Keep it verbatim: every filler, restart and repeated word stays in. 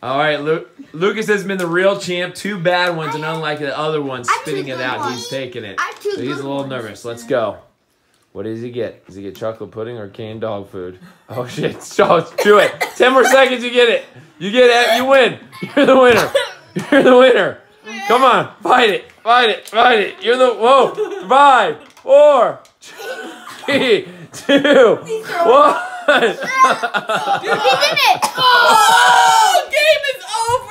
All right, Lu Lucas has been the real champ. Two bad ones, and unlike the other one, spitting it out, ones. He's taking it. So he's a little ones. nervous. Let's go. What does he get? Does he get chocolate pudding or canned dog food? Oh shit! So do it. Ten more seconds, you get it. You get it. You win. You're the winner. You're the winner. Come on, fight it, fight it, fight it. You're the whoa. Five, four, three, two, one. Dude, he did it. Oh, game is over.